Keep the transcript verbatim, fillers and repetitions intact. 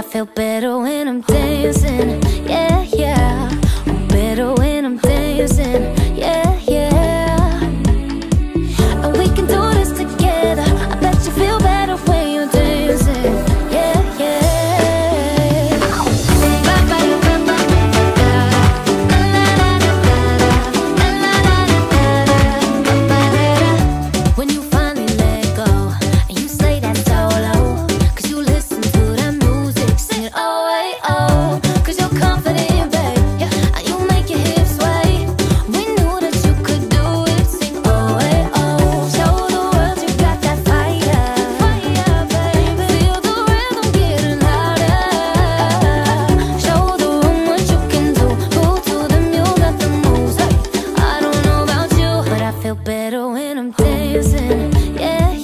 feel better when I'm dancing. Yeah, yeah. I'm better when I'm dancing. Yeah, yeah. And we can do this together. I bet you feel better when you're dancing. Yeah, yeah. When you finally let go and you say that solo, 'cause you listen to that music, sing it oh, hey, oh, 'cause you're confident, babe. Yeah, and you make your hips sway. We knew that you could do it, sing oh, hey, oh. Show the world you got that fire, fire, baby. Feel the rhythm getting louder. Show the room what you can do. Move to the music, got the moves. Hey, I don't know about you, but I feel better when I'm dancing. Yeah.